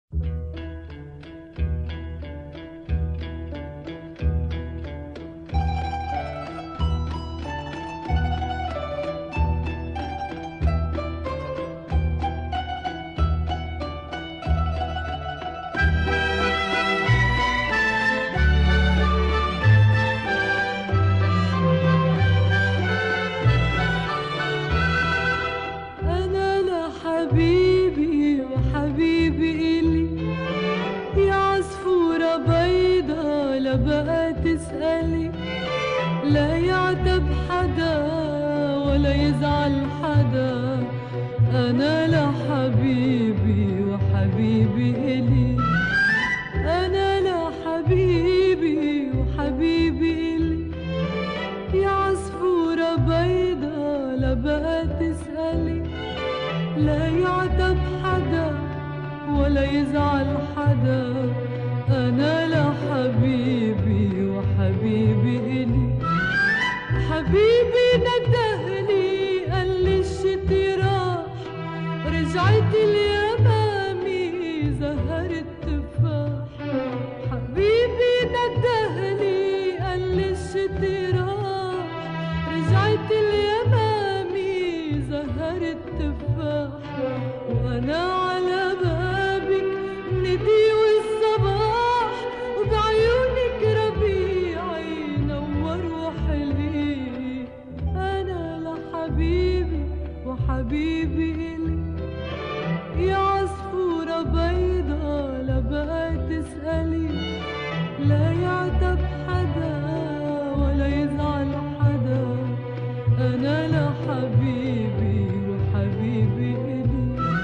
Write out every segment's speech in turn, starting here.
حبيبي وحبيبي إلي يا عصفورة بيضة لا بقى تسألي، لا يعتب حدا ولا يزعل حدا، أنا لحبيبي وحبيبي إلي، أنا لحبيبي وحبيبي إلي يا عصفورة بيضة لا بقى تسألي، لا يعتب حدا ولا يزعل حدا، أنا لحبيبي وحبيبي إلي. حبيبي ندهلي قال لي الشتي راح، رجعت اليمامي زهر التفاح. حبيبي ندهلي قال لي الشتي راح، رجعت اليمامي زهر التفاح، وأنا على بابك ندي والصباح، وبعيونك ربيعي نور وحلي، أنا لحبيبي وحبيبي إلي يا عصفورة بيضة لا بقى تسألي، لا يعتب حدا ولا يزعل حدا، أنا لحبيبي وحبيبي إلي.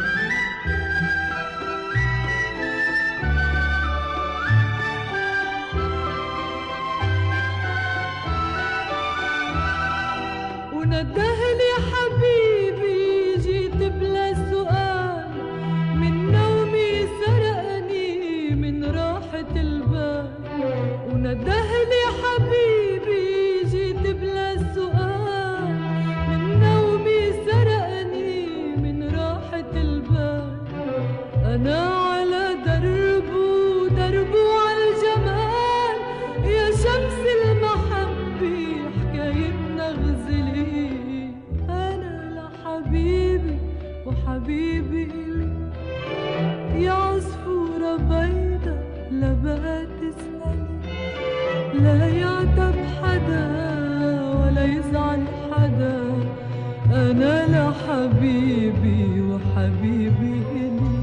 وندهلي حبيبي جيت بلا سؤال، من نومي سرقني من راحة البال. وندهلي حبيبي جيت بلا سؤال، من نومي سرقني من راحة البال، أنا على دربه دربه عالجمال، يا شمس المحبة حكايتنا غزلي، أنا لحبيبي وحبيبي إلي يا عصفورة بيضة لا بقى تسألي، لا يعتب حدا ولا يزعل حدا، أنا لحبيبي وحبيبي إلي.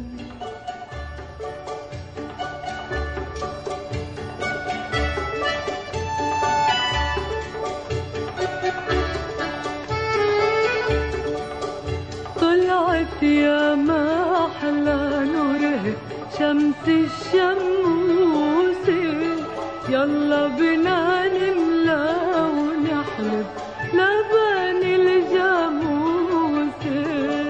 طلعت يا ما أحلى نوره شمس الشموسة، يلا بنا نملى ونحلب لبن الجاموسة.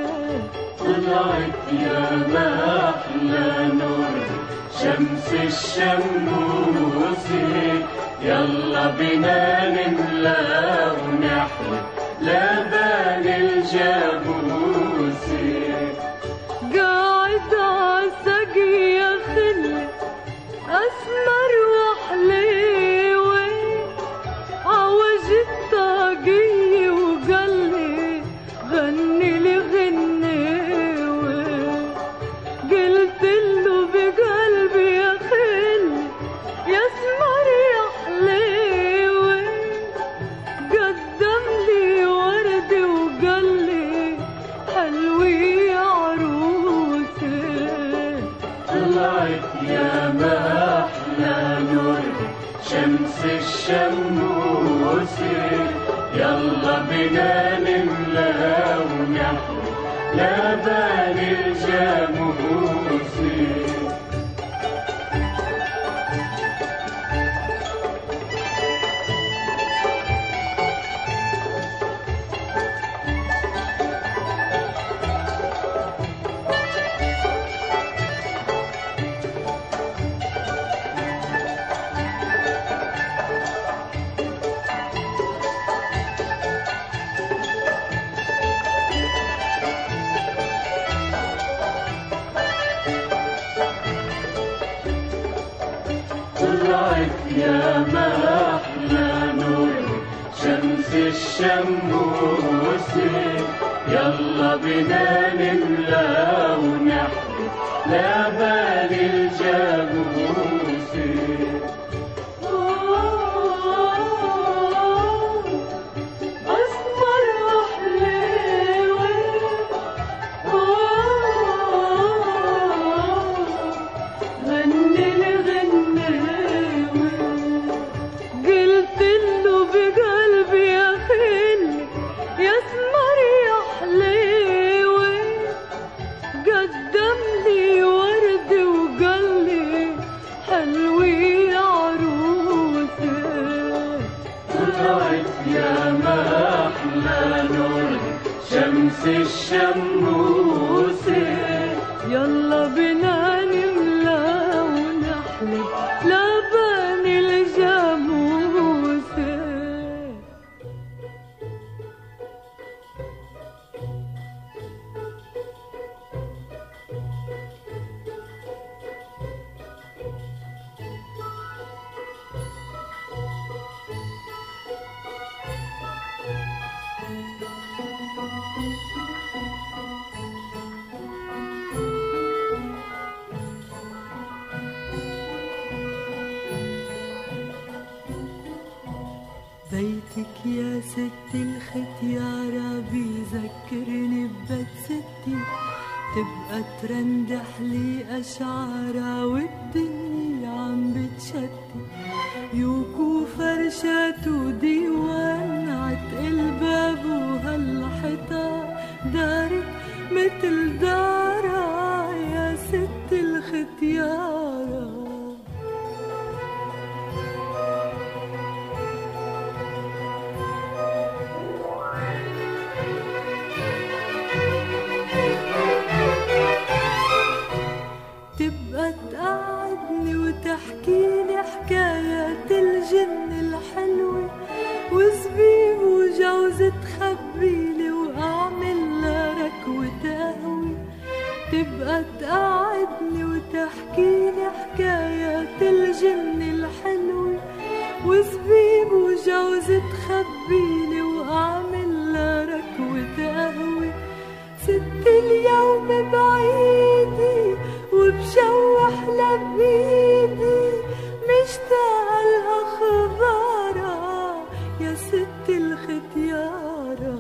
طلعت يا ما أحلى نور شمس الشموسة، يلا بنا نملى ونحلب لبن الجاموسة. قاعد عالسقي يا خلي أسمر وحليوة، عوج الطاقية وقالي غني لي غنيوة، قلتله بقلبي يا خلي يا اسمر يا حليوة، قدم لي ورد وقالي حلوي يا عروسة. طلعت يا ما أحلى نور شمس الشموسة، يلا بنا نملى ونحلب لبن الجاموسة. يا محلى نور شمس الشموس، يلا بنا نملى ونحلف لبن الجاموس. أسمر وحليوة غني الغناوة، قلت له بقلبي يا خلي يا اسمر يا حليوة، قدم لي ورد وقال لي حلوي يا عروسة. طلعت يا محلى نور شمس الشموس، يلا بنا نملى ونحلب لبن الجاموسة. بيتك يا ست الختيارة بيذكرني ببيت ستي، تبقى ترندح لي أشعارها والدنيا عم بتشتي، يوكو فرشات وديوان عتق الباب وهالحيطان، دارك متل دارها يا ست الختيارة. تبقى تقعدني وتحكيلي حكايات الجن الحلوة، وزبيب وجوز تخبيلي وأعمل لها ركوة قهوة. تبقى تقعدني وتحكيلي حكايات الجن الحلوة، وزبيب وجوز تخبيلي وأعمل لها ركوة قهوة. ست اليوم بعيدي وبشوح لبيدي، مشتاقة لها خبارها يا ست الختيارة.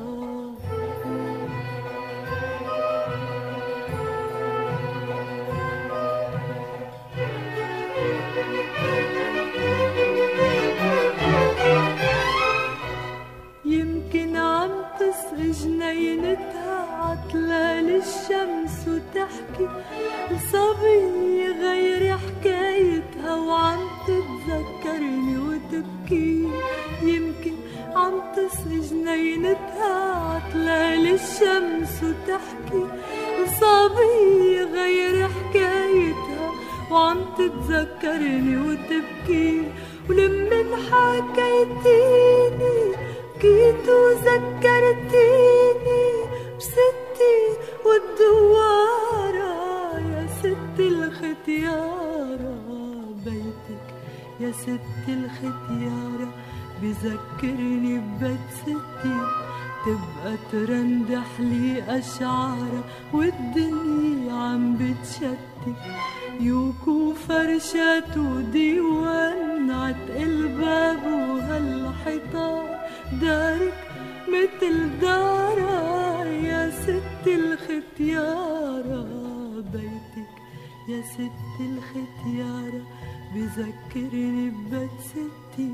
يمكن عم تسقي جنينتها عطلال الشمس وتحكي لصبي غير حكايتها وعم تتذكرني وتبكي. يمكن عم تسقي جنينتها عطلال الشمس وتحكي لصبي غير حكايتها وعم تتذكرني وتبكي. ولمن حكيتيني بكيت وذكرتيني بستي والدوارة يا ست الختيارة. بيتك يا ست الختيارة بذكرني ببيت ستي، تبقى ترندح لي أشعارها والدنيا عم بتشتي، يوكو فرشات وديوان عتق الباب وهالحيطان، دارك متل دارها يا ست الختيارة. بيتك يا ست الختيارة بذكرني ببيت ستي،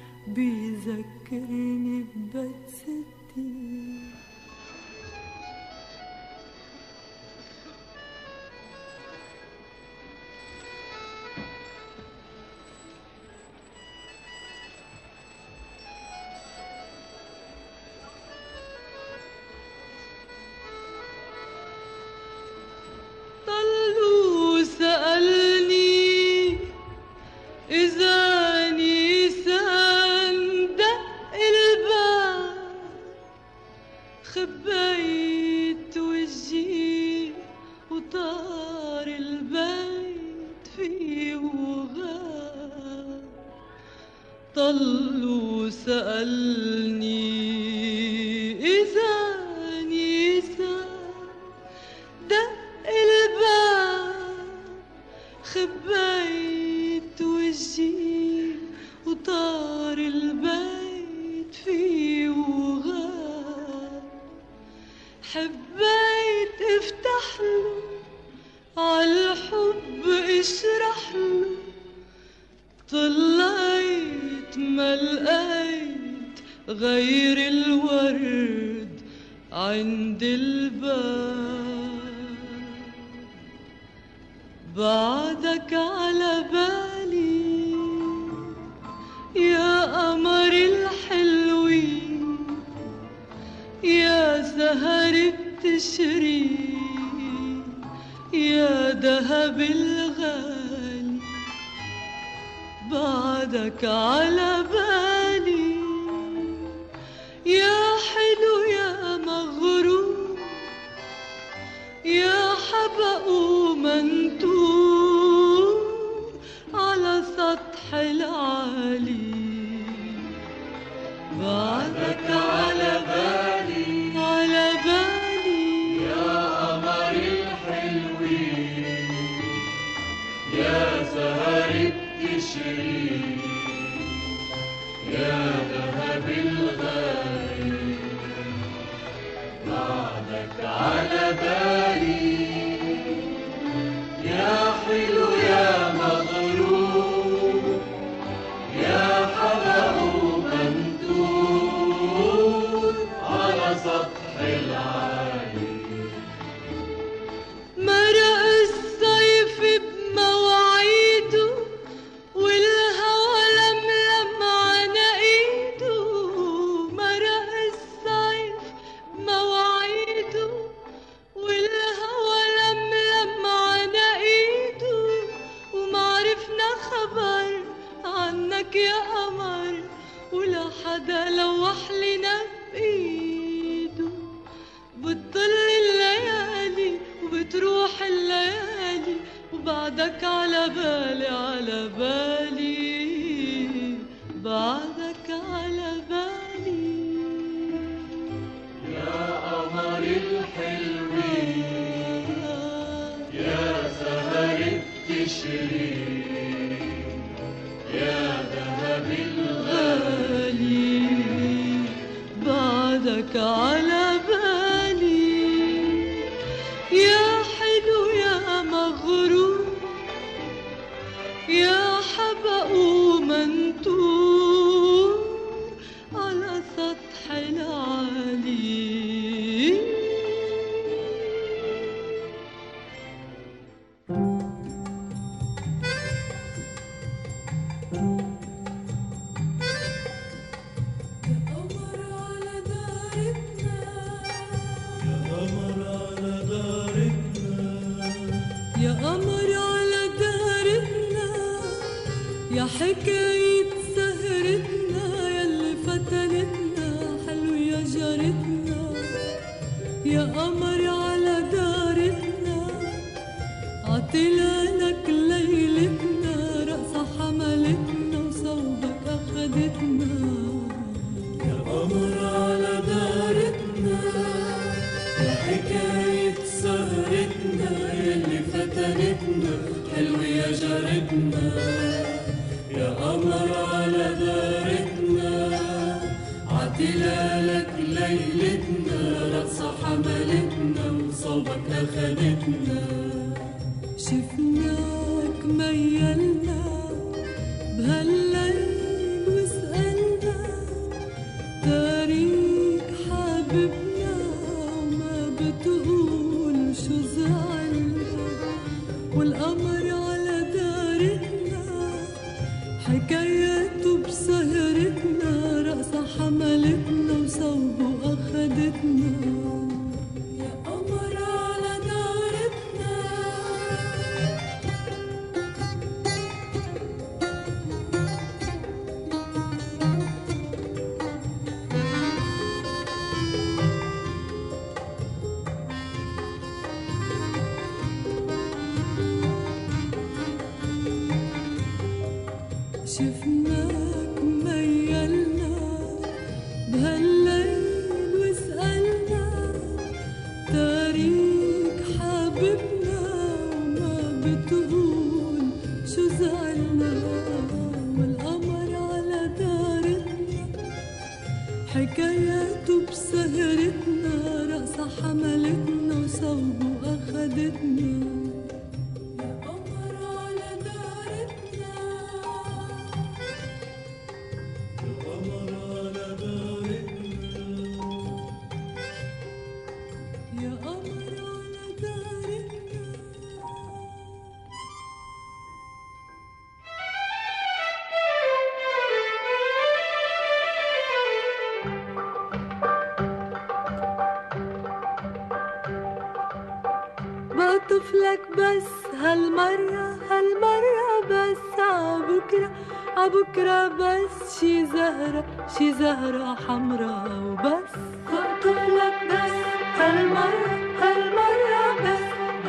بذكرني ببيت ستي. سألني إذا نيسان دق الباب، طل وسألني إذا دق الباب، خبيت وجهي وطار البيت فيه وغاب. حبيت افتح له عالحب اشرح له، طلعت ما لقيت غير الورد عند الباب. بعدك على بالي يا قمر الحلوين، يا سهر بتشري يا دهب الغالي. بعدك على بالي يا حلو يا مغرور، يا حبق ومنتور على سطح العالي. بعدك على بالي يا قمر الحلوين، يا سهر بتشري يا ذهب الغالي. بعدك على بالي يا حلو يا مغرور، يا حبق ومنتور على سطح العالي. مرق الصيف بمواعيده والهوى لملم على ايده. مرق الصيف بمواعيده والهوى لملم على ايده. ومعرفنا خبر عنك يا قمر، ولا حدا لوح لنا بايده. بتضل الليالي وبتروح الليالي، وبعدك على بالي بعدك على بالي. يا قمر الحلوين، يا سهر بتشري يا ذهب الغالي. بعدك على بالي يا حلو يا مغرور، يا حبق ومنتور على سطح العالي. يا قمر على دارتنا، يا حكاية سهرتنا، يلي فتنتنا حلو يا جارتنا. يا قمر على دارتنا، عطلانك ليلتنا، رقصة حملتنا وصوبك أخدتنا. يا قمر على دارتنا، يا حكاية سهرتنا، يلي فتنتنا حلو يا جارتنا. يا قمر على دارتنا، عطلالك ليلتنا، رقصة حملتنا وصوبك أخدتنا. شفناك ميلنا بهالليل وسألنا تاريخ حبيبنا، وما بتقول شو زعلنا. والقمر على دارتنا، حكاياته بسهرتنا، رقصة حملتنا وصوبه أخدتنا. يا قمر على دارتنا. شفناك بتقول شو زعلنا والقمر على دارتنا حكاياته بسهرتنا رقصة حملتنا وصوبه أخدتنا يا قمر على دارتنا يا قمر على دارتنا يا قمر على دارتنا بقطف لك بس هالمرة بس عبكرة بس شي زهرة حمرا وبس بقطف لك بس هالمرة بس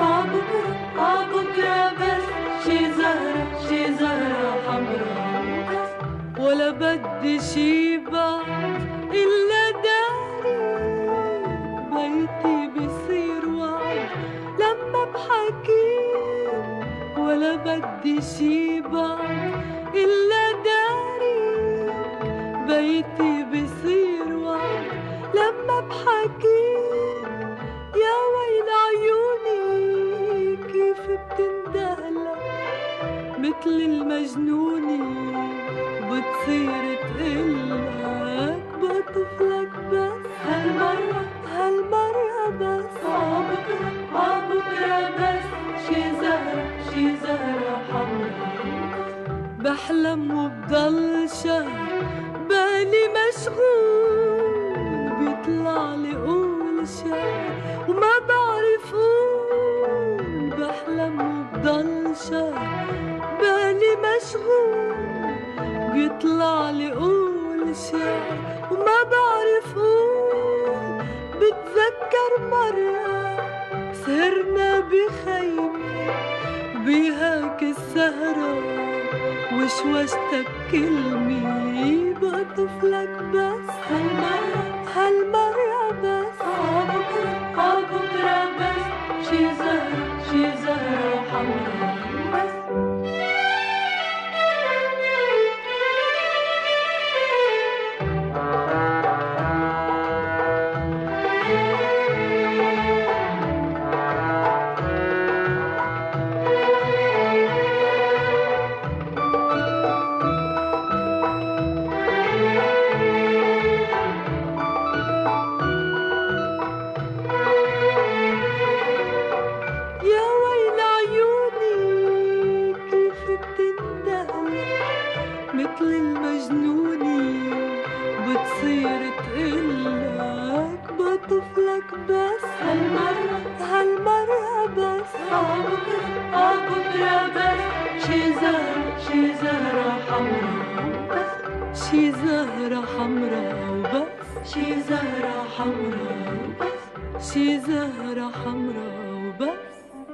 عبكرة بس شي زهرة حمرا وبس ولا بدي شي بعد إلا داري بيتي بصير وعد لما بحكيك ولا بدي شي بعد إلا داري بيتي بصير وعد لما بحكيك يا ويل عيوني كيف بتندهلك مثل المجنونة بتصير تقلك بقطف لك بس هالمرة بس عبكرة بس شي زهرة حمرا بحلم وبضل شهر بالي مشغول بيطلع لي قول شعر وما بعرف قول بحلم وبضل شهر بالي مشغول بيطلع لي قول شعر وما بعرف قول بتذكر مرة سهرنا بخيمة بهاك السهرة وشوشتك كلمة بقطف لك بس هالمرة بس عبكرة بس شي زهرة حمرا بس مثل المجنونة بتصير تقلك بقطف لك بس هالمرة بس عبكرة بس شي زهرة حمرا وبس شي زهرة حمرا وبس شي زهرة حمرا وبس شي زهرة حمرا وبس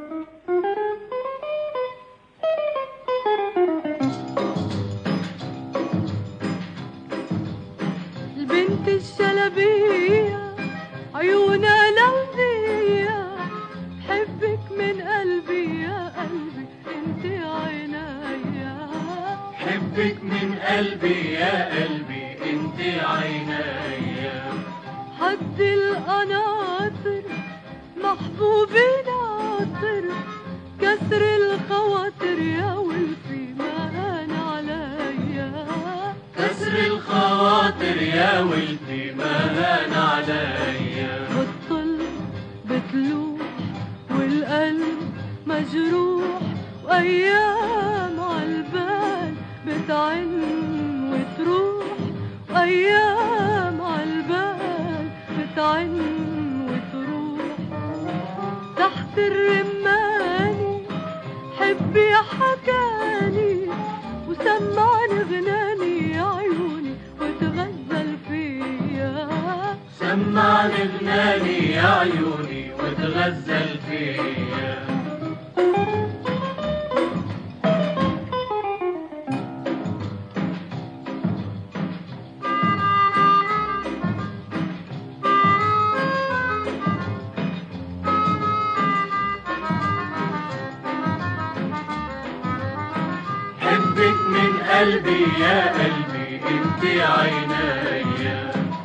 البنت الشلبية عيونها لونية بحبك من قلبي يا قلبي انت عينيا حبك من قلبي يا قلبي انت عينيا حد القناطر محبوبي ناطر كسر الخواطر يا ولفي ما هان عليا كسر الخواطر يا ولدي ما هان عليا بتطل بتلوح والقلب مجروح وأيام عالبال بتعن وتروح وأيام عالبال بتعن وتروح تحت الرماني حبي حكاني وسمعني غناني يا عيوني وتغزل فيا سمعني غناني يا عيوني وتغزل فيا قلبي يا قلبي انت عينيا.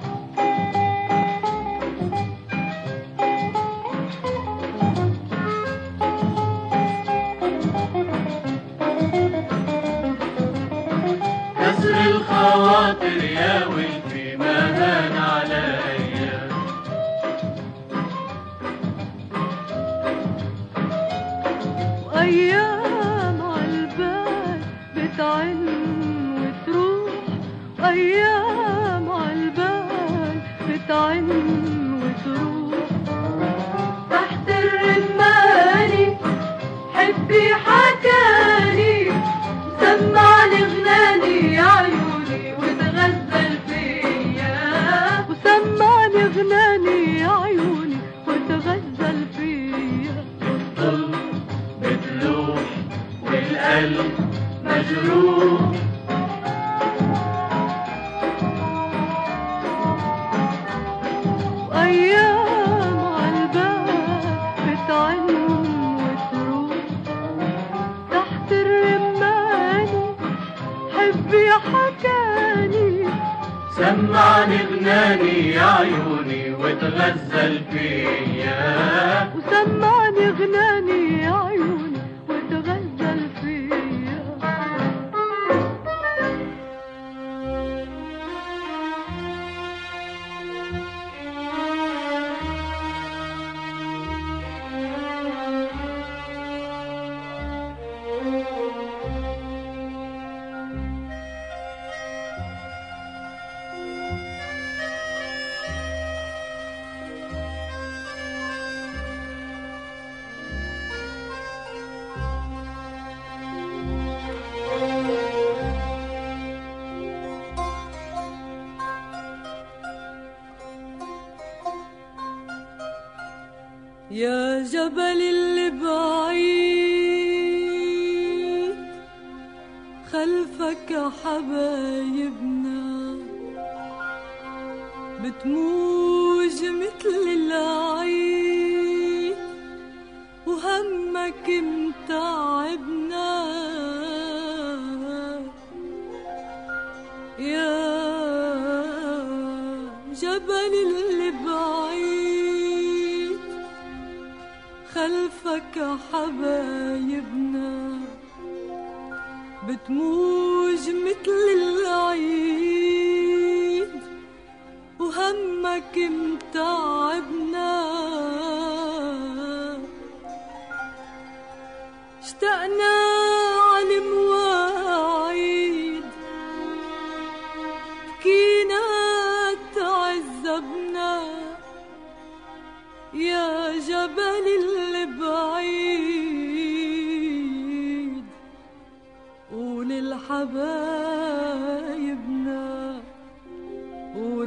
كسر الخواطر يا ولدي ما هان عليا. وأيام عالبال بتعن وتروح، أيام عالبال بتعن وتروح. تحت الرماني حبي حكاني، سمعني غناني يا عيوني وتغزل فيا، وسمعني غناني يا عيوني وتغزل فيا. والظل بتلوح والقلب مجروح، وأيام عالبال بتعن وتروح. تحت الرماني حبي حكاني، سمعني غناني يا عيوني وتغزل فيا، وسمعني غناني يا عيوني وتغزل فيا. يا جبل اللي بعيد خلفك حبايبنا، بتموج مثل العيد وهمك متعبنا. يا جبل اللي بعيد خلفك حبايبنا، بتموج مثل العيد وهمك متعبنا. اشتقنا على المواعيد، بكينا تعذبنا. يا جبل اللي بعيد قول لحبايبنا، قول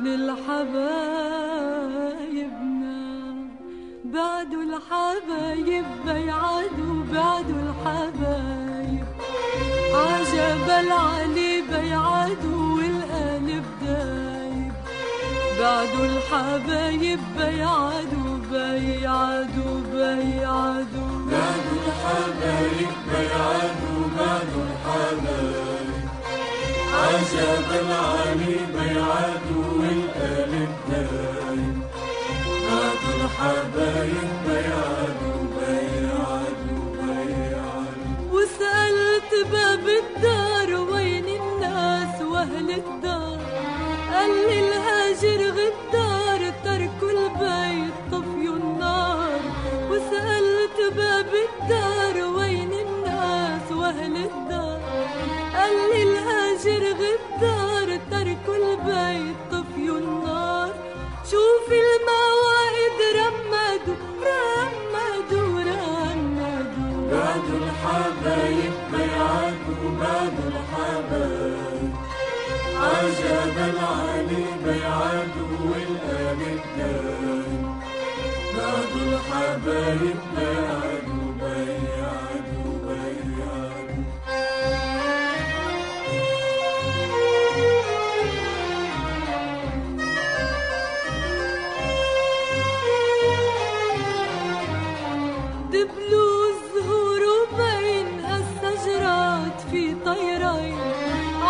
لحبايبنا بعدوا الحبايب بيعادوا، بعدوا الحبايب عجبل علي بيعادوا والقلب دايب. بعدوا الحبايب بيعادوا بيعادوا بيعادوا، بعدوا الحبايب بيعادوا، بعدوا الحبايب عجبا علي بيعادوا والقلب دايب. بعدوا الحبايب بيعادوا بيعادوا بيعادوا. وسألت باب الدار وين الناس واهل الدار، قال لي الهاجر غدار تركوا البيت طفيوا النار. وسألت باب الدار وين الناس واهل الدار، قال لي الهاجر غدار تركوا البيت طفيوا النار. شوف المواعيد رمدوا رمدوا رمدوا، بعدوا الحبايب بيعادوا، بعدوا الحبايب عجبا علي بيعادوا والقلب دايب. بعدوا الحبايب بيعادوا بيعادوا بيعادوا. دبلوا الزهور وبين هالشجرات في طيرين،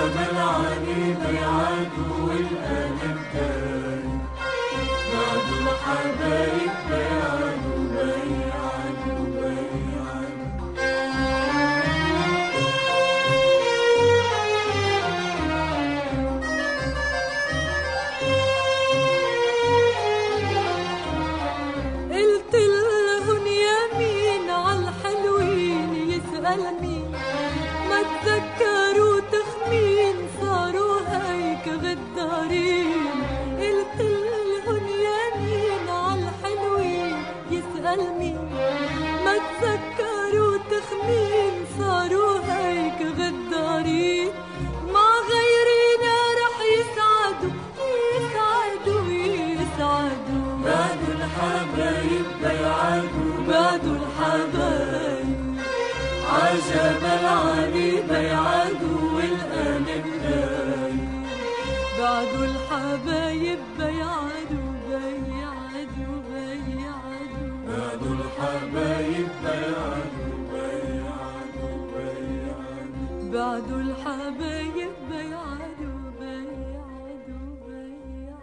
عجب العلي بيعادوا والقلب داي، بعدوا الحبايب بيعادوا بيعادوا بيعادوا. قلت لهن يمين عالحلوين يسأل مين، ما تذكروا تخمين صاروا هيك غدارين. قلت لهن يمين عالحلوين يسأل مين، ما تذكروا تخمين صاروا هيك غدارين. مع غيرنا رح يسعدوا يسعدوا يسعدوا. بعدوا الحبايب بيعادوا بعدوا الحبايب عجب العلي بيعادوا والقلب داي، بعدوا الحبايب بيعادوا بيعادوا بيعادوا. بعدوا الحبايب بيعادوا بيعادوا بيعادوا. بعدوا الحبايب بيعادوا بيعادوا بيعادوا.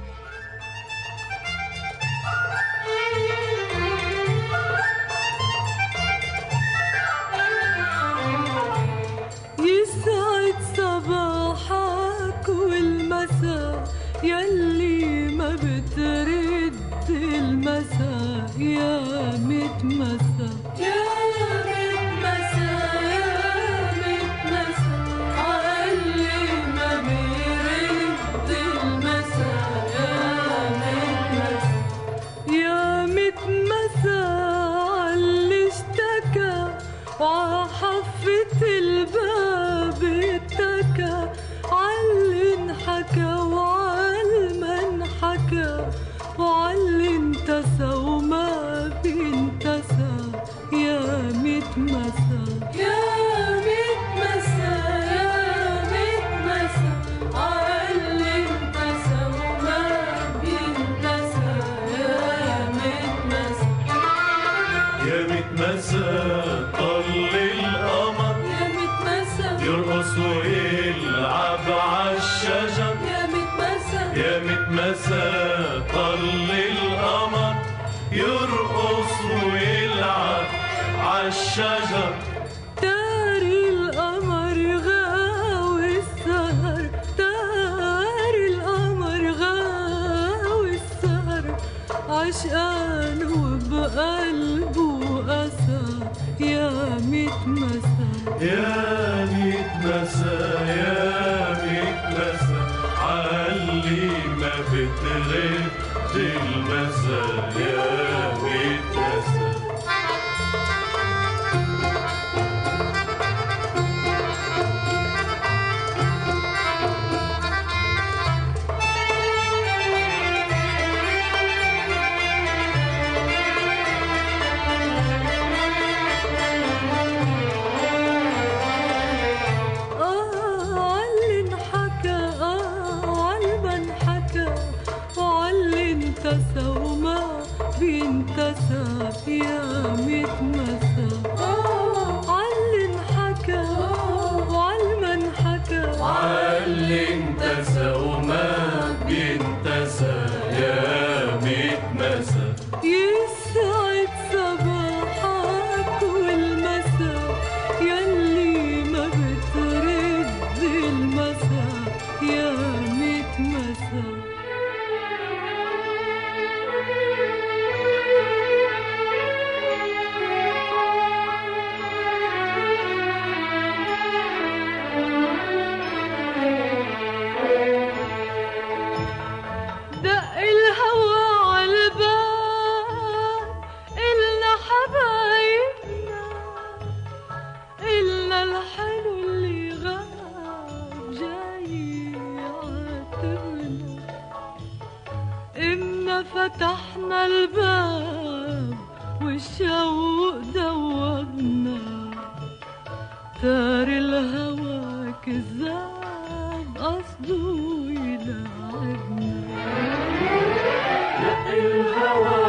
يسعد صباحك والمساء يلي ما بترد المساء يا متمسى يا متمسى يا متمسى عاللي ما بيرد المساء يا متمسى عاللي اشتكى وعحفة الباب اتكى، عاللي انحكى وعالما انحكى وعاللي انتسى وما بينتسى يا متمسى يا متمسى يا متمسى عاللي انتسى وما بينتسى يا متمسى. يا متمسى طل القمر يا متمسى يرقص ويلعب عالشجر، يا متمسى يا متمسى طل القمر يرقص ويلعب عالشجر. داري القمر غاوي السهر، داري القمر غاوي السهر عشقان وبقلبه أسى يا متمسى يا متمسى يا متمسى عاللي ما بتغيب المسا يا متمسى. عاللي انحكى عالما انحكى وعاللي انتسى وما بينتسى يا متمسى. عاللي انحكى وعالما انحكى وعاللي انتسى وما بينتسى يا متمسى. يسعد صباحك والمساء يلي ما بترد المساء يا متمسى. دق الهوى عالباب إلنا حبايبنا، إلنا الحلو اللي غاب جاي يعاتبنا. إنا فتحنا الباب والشوق دوبنا، دار الهوى كذاب قصده يلعبنا. الهوى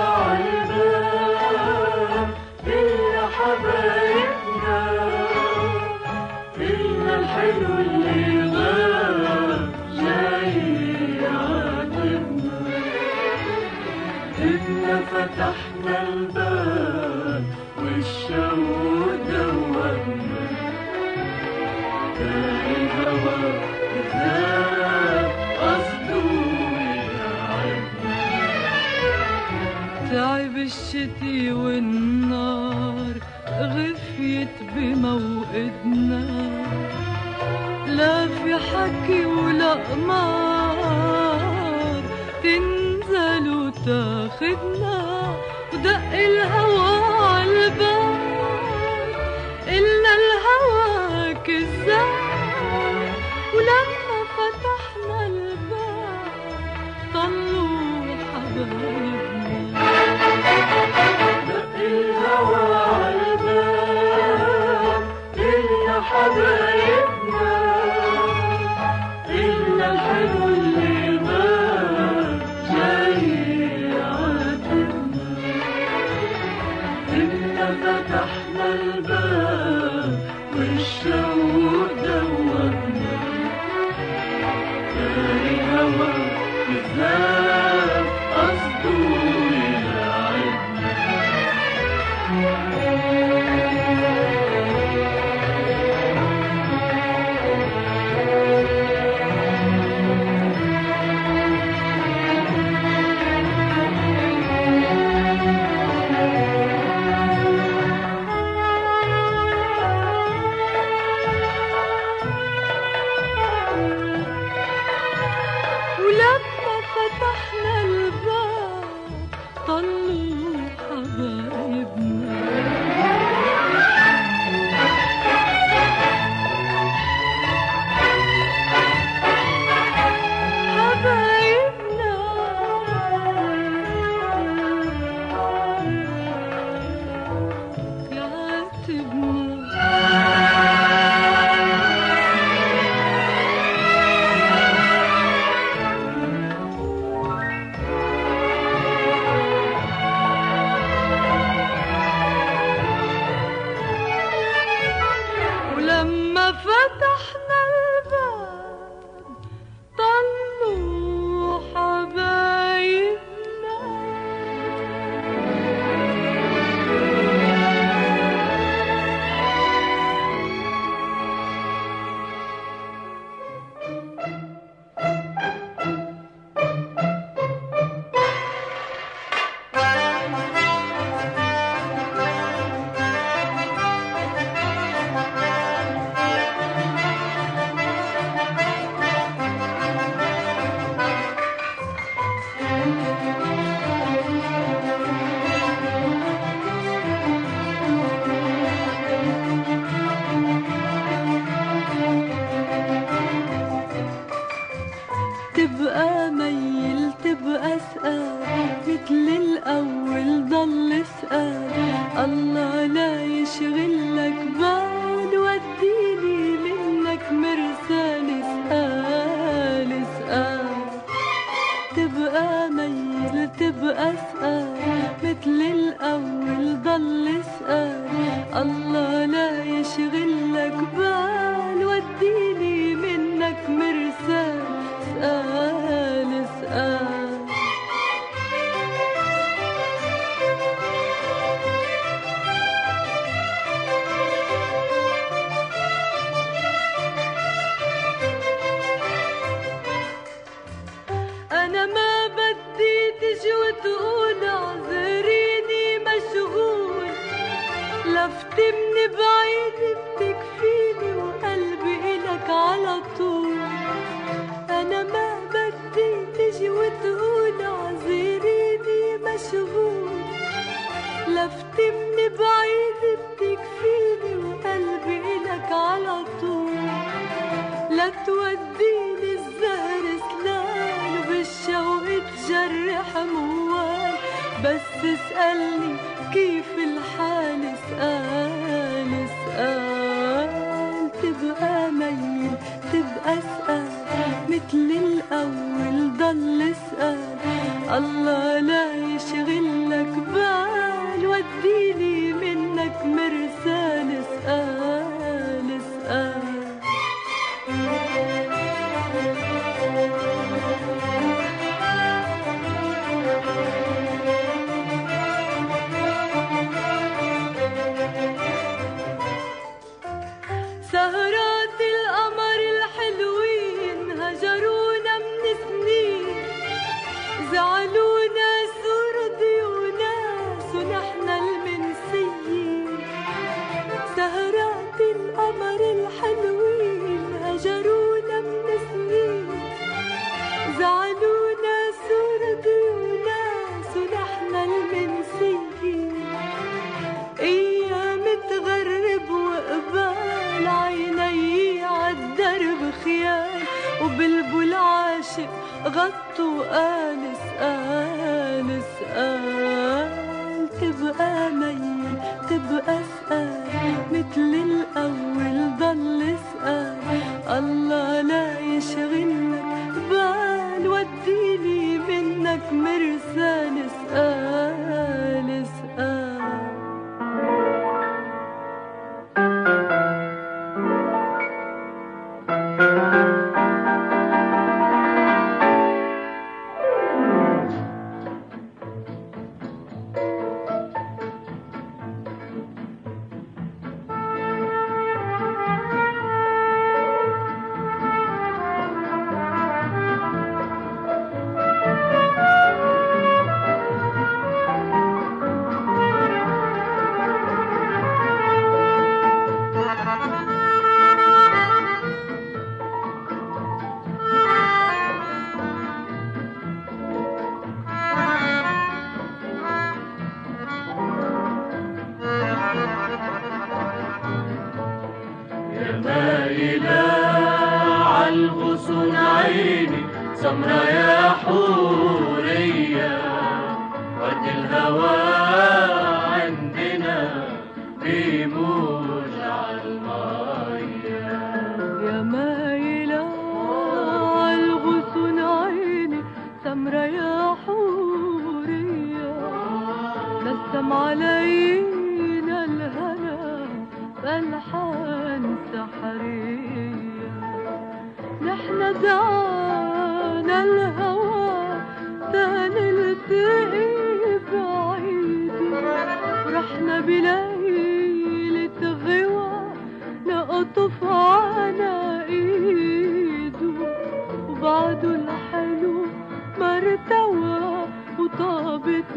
عالباب إلنا حبايبنا، إلنا الحلو اللي غاب فتحنا الباب والشوق دوبنا، الهوى ذاب قصده يلعبنا. تعب الشتي والنار غفيت بموقدنا، لا في حكي ولا قمار تنزل وتاخدنا، ودق الهوى عالباب إلا الهوى كذاب، ولما فتحنا الباب طلوا حبايبنا. دق الهوى عالباب إلا حبايبنا، إلا الحلو اللي ما جاي يعاتبنا. إنا فتحنا الباب والشوق دوبنا، الهوى كذاب قصده يلعبنا. ولما فتحنا الباب طلوا حبايبنا. حبايبنا ولما فتحنا الباب طلوا حبايبنا. تبقى ميل تبقى سقال مثل الأول ضل سقال، الله لا يشغلك بال وديني منك مرسال سقال سقال. تبقى ميل تبقى سقال مثل الأول ضل سقال، الله لا يشغلك بال وديني منك مرسال سقال سقال. أنا ما بدي تجي وتقول اعذريني مشغول، لفتي من بعيد بتكفيني وقلبي إلك على طول. أنا ما بدي تجي وتقول اعذريني مشغول، لفتي من بعيد بتكفيني وقلبي إلك على طول. لا توديني الزهر سلال وبالشوق تجرح موال، بس اسألني كيف الحال سقال سقال. تبقى ميل تبقى سقال مثل الأول ضل سقال، الله لا يشغلك بال وديني منك مرسال سقال سقال. عاشق غط وآنس آنس قال تبقى ميل تبقى سؤال مثل الأول ضل اسأل الله لا يشغلك بال وديني منك مرسال اسأل اسأل عالغصون عيني سمرة يا حورية ورد الهوى عندنا بيموج عالمية يا مايلة عالغصون عيني سمرة يا حورية نسم علينا الهنا بألحان سحرية نحن دعانا الهوى تنلتقي بعيد رحنا بليلة غوى نقطف على ايده وبعده الحلو ما ارتوى وطابت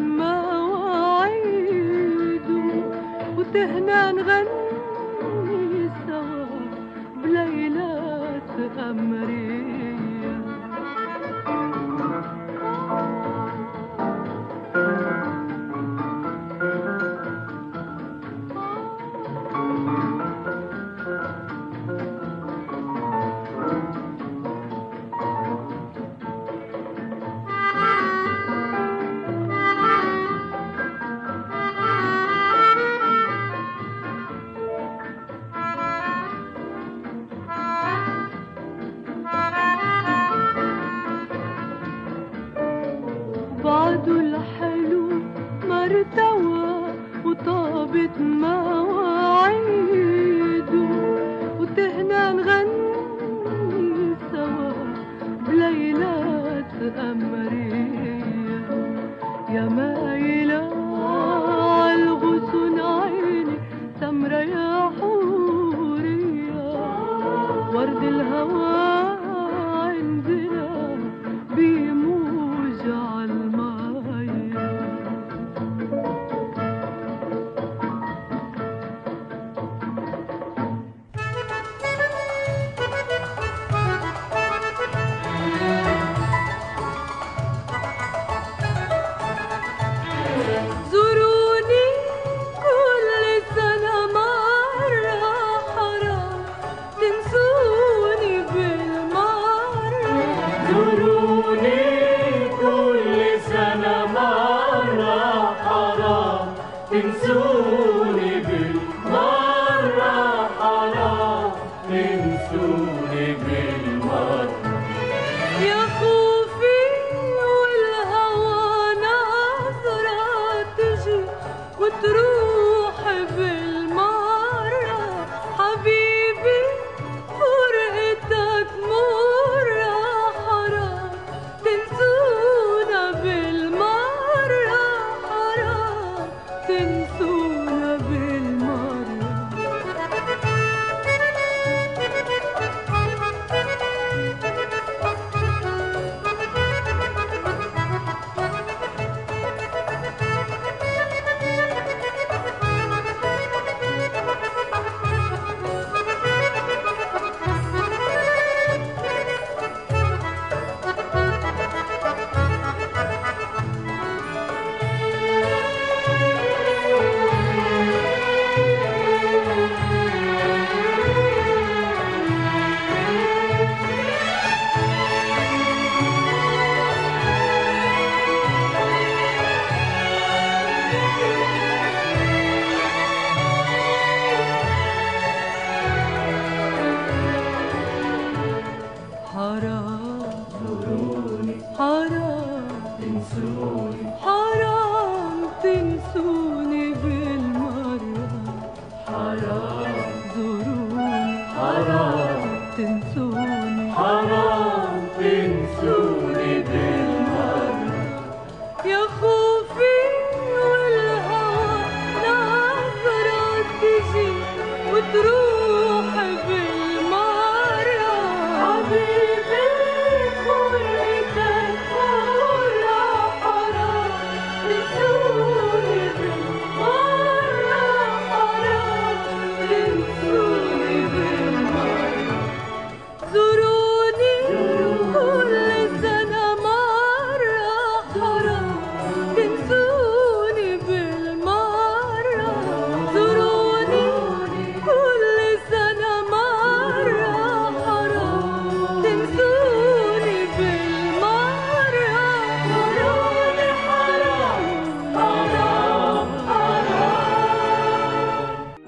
مواعيده وتهنا نغني سوا بليلات قمرية بعده الحلو ما ارتوى وطابت مواعيده وتهنا نغني سوا بليلات قمرية يا مايلة عالغصون عيني سمرة يا حورية ورد الهوى عندنا بيموج عالمية زوروني كل سنة مرة حرام تنسوني بالمرة زوروني كل سنة مرة حرام تنسوني بالمرة حرام تنسوني بالمرة يا خوفي والهوى نظرة تجي وتروح بالمرة حبيبي فرقتك مرة حرام تنسونا بالمرة حرام تنسونا تنسوني، حرام تنسوني بالمرة. يا خوفي والهوى نظرة تجي وتروح بالمرة. حبيبي فرقتك مرة، حرام تنسوني بالمرة، حرام تنسوني بالمرة. زوروني كل سنة مرة، حرام تنسوني بالمرة. زوروني كل سنة مرة، حرام تنسوني بالمرة. زوروني حرام حرام حرام.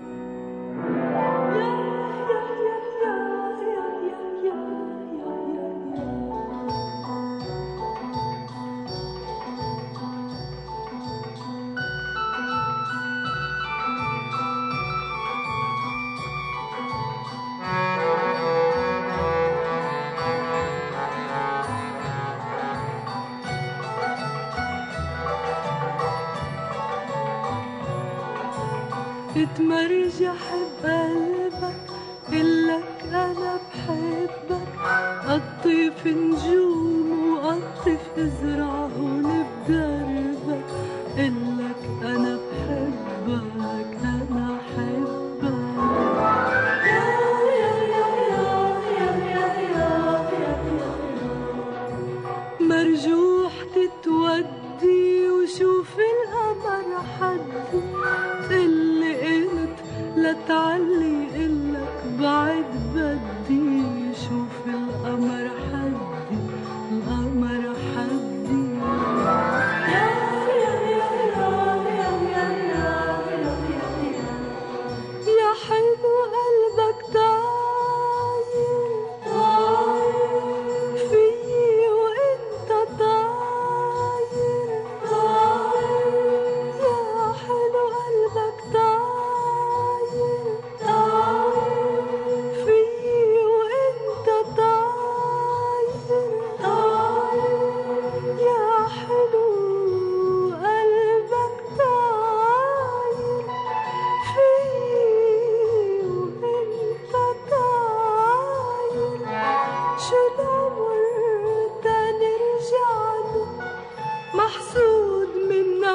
تتمرجح بقلبك قلك أنا بحبك، قطف نجوم وقطف ازرع هون بدربك، قلك أنا بحبك أنا حبك. مرجوح تتودي وشوف القمر حدي، تقلي قلت لتعلي قلك بعد بدي، شوف القمر حدي القمر حدي. يا حلو قلبك طاير فيي وانت طاير، يا حلو قلبك طاير فيي وانت طاير، يا حلو قلبك طاير فيي وانت طاير. شو العمر تا نرجع له محسود منا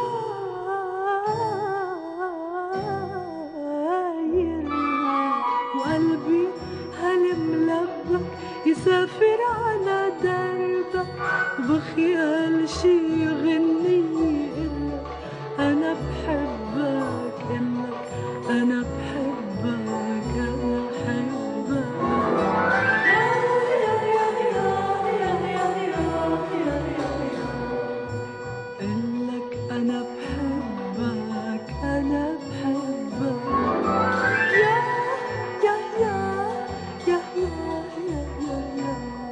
وغاير، وقلبي هالملبك يسافر على دربك، وبخيال شي يغني يقلك أنا بحبك، قلك أنا بحبك أنا حبك. قلك أنا بحبك أنا بحبك. يا يا يا يا يا يا يا يا.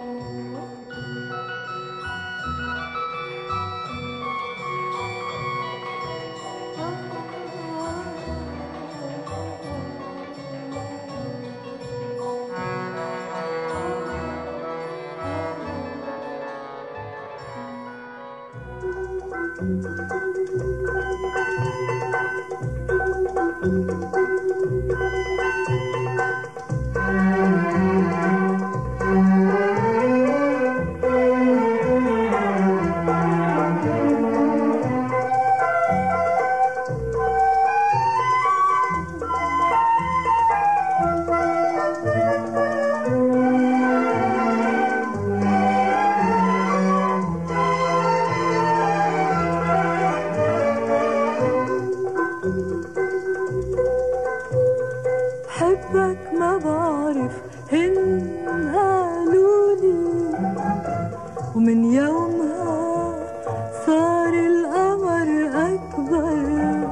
حبك ما بعرف هن قالولي، ومن يومها صار القمر أكبر،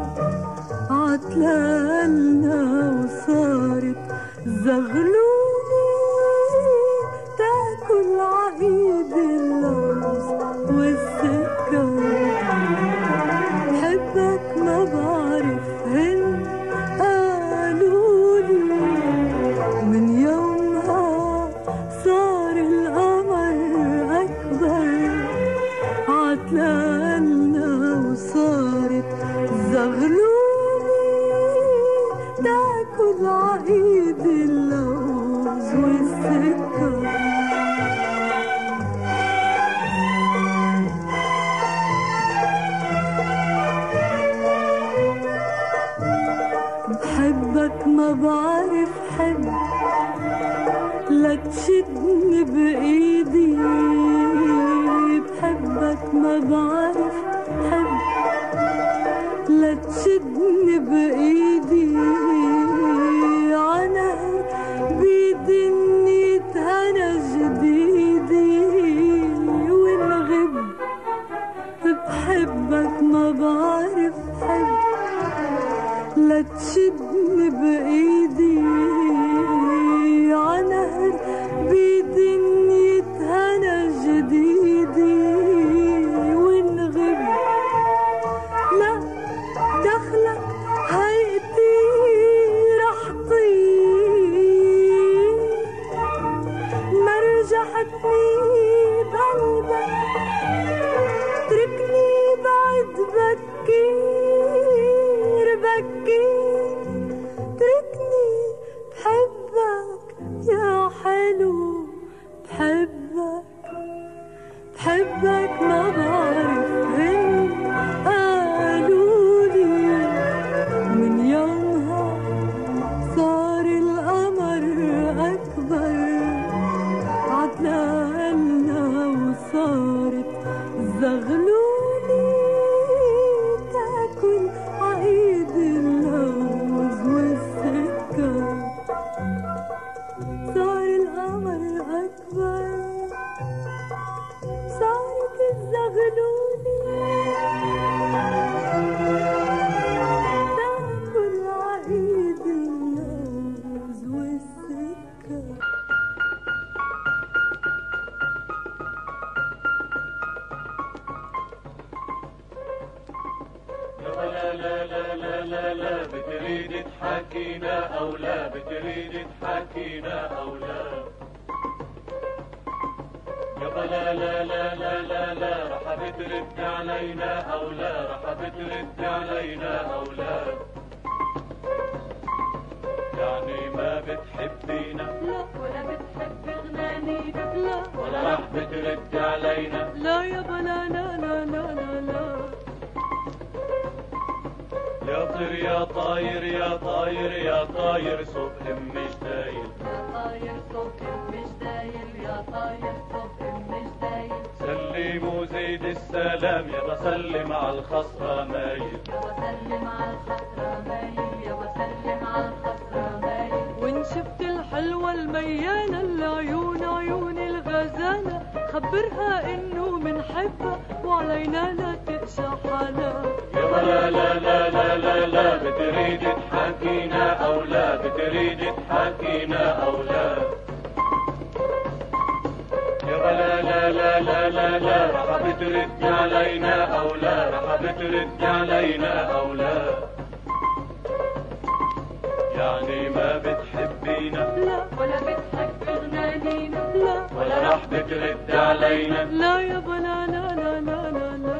عتلالنا وصارت زغلولي تاكل عقيد اللوز والسكر. حبك ما بعرف هن قالولي، من يومها والسكر. بحبك ما بعرف حب، لا تشدني بإيدي. بحبك ما بعرف حب، لا تشدني بإيدي. عنهر بيدي إني تهنى جديدي ونغب. بحبك ما بعرف حب، لا تشدني بإيدي. عنهر بيدي إني تهنى جديدي ونغب. لا دخلك هيئتي رح طير، ما رجعتني بقلبك تركني بعد بكير بكير. تركني بحبك يا حلو، بحبك بحبك ما بعرف هن قالولي. من يومها صار القمر أكبر، عدلنا وصارت زغلولي تاكل عقيد اللوز والسكر. صار القمر أكبر، صارت الزغلولي تاكل عقيد اللوز والسكر. لا لا لا لا لا لا بتريد تحكينا أو لا بتريد تحكينا أو لا. يابا لا لا لا لا لا لا رح بترد علينا أو لا رح بترد علينا أو لا. يعني ما بتحبينا لا ولا بتحب غنانينا، لا ولا رح بترد علينا. لا يابا لا لا لا لا لا لا. يا طير يا طاير يا طاير يا طاير صوب مش داير. يا طاير صوب مش داير، يا طاير صوب مش داير. سلم وزيد السلام يا بسلم على الخصرة مايل. يا بسلم على الخصرة مايل، يا بسلم على الخصرة مايل. وإن شفت الحلوة الميالة العيون عيون الغزالة، خبرها إنه منحبها وعلينا لا تقشع حالها. يابا لا لا لا لا لا لا بتريد تحكينا أو لا بتريد تحكينا أو لا. يابا لا لا لا لا لا لا رح بترد علينا أو لا رح بترد علينا أو لا. يعني ما بتحبينا لا ولا بتحب غنانينا، لا ولا رح بترد علينا. لا يابا لا لا لا لا لا لا.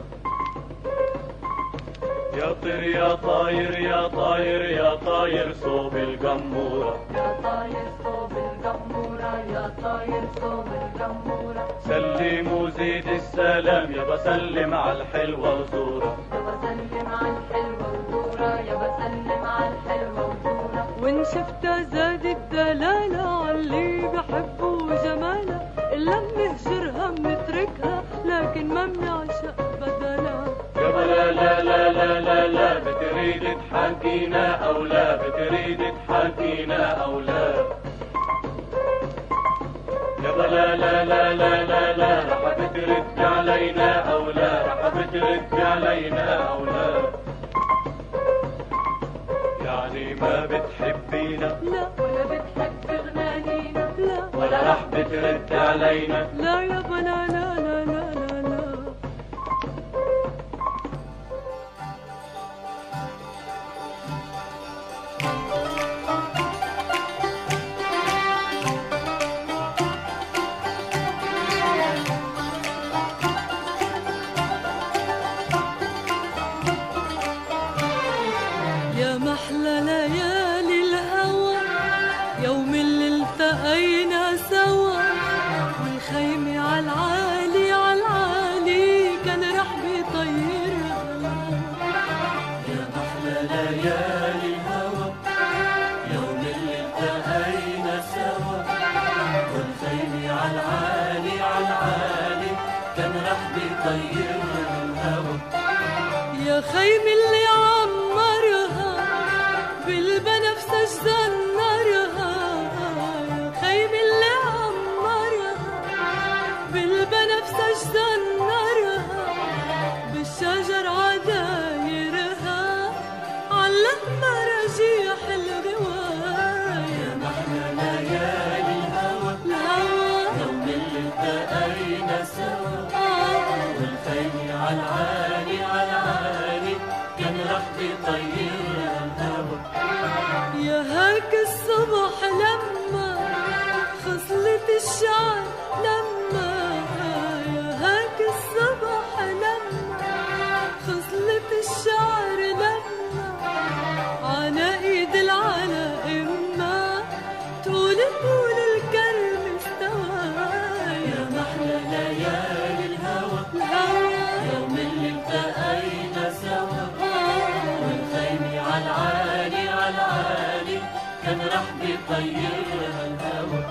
يا طير يا طاير يا طاير يا طاير صوب القمورة. يا طاير صوب القمورة، يا طاير صوب القمورة. سلم وزيد السلام يا بسلم على الحلوة وزورة. يا بسلم على الحلوة وزورة، يا بسلم على الحلوة وزورة. وإن شفتها زاد الدلالة عاللي بحبه جمالها، إلا منهجرها منتركها لكن ما منعشق بدلها. يابا لا لا لا لا لا لا بتريد تحكينا أو لا بتريد تحكينا أو لا. يابا لا لا لا لا لا لا رح بترد علينا أو لا رح بترد علينا أو لا. يعني ما بتحبينا لا ولا بتحب غنانينا، لا ولا رح بترد علينا. لا يابا لا لا لا لا لا لا. يا محلى ليالي الهوى، يوم اللي التقينا بيطيرها الهوى. يا خيم اللي عمرها بالبنفسج زنرها، يا خيم اللي عمرها بالبنفسج زنرها، بالشجر عدايرها علق مراجيح الغواية. نحن ليالي الهوى يوم اللي التقينا سوا، والخيل عالعالي عالعالي كان راح بيطيرها الهوى. يا هاك الصبح لما خصلت الشعر، لما يا هاك الصبح لما خصلت الشعر، لما على ايد العلائم ما تقول طول الكرم استوى. يا محلى ليالي الهوى يوم اللي التقينا سوا، والخيل عالعالي عالعالي كان راح بيطيرها الهوى.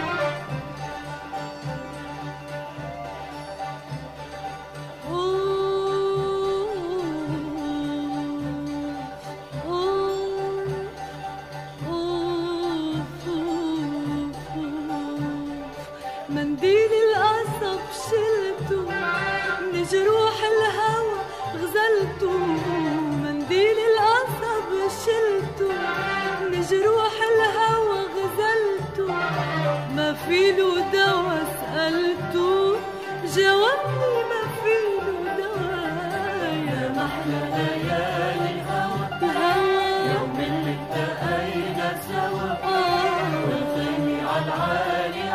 منديل القصب شلته من جروح الهوى غزلته، منديل القصب شلته من جروح الهوى غزلته، ما فيلو دوا سألته جاوبني ما فيلو دوا. يا محلى ليالي الهوى يوم اللي التقينا سوا، والخيل عالعالي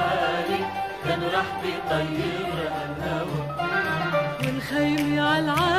عالعالي كان راح بيطيرها الهوى. والخيم عالعالي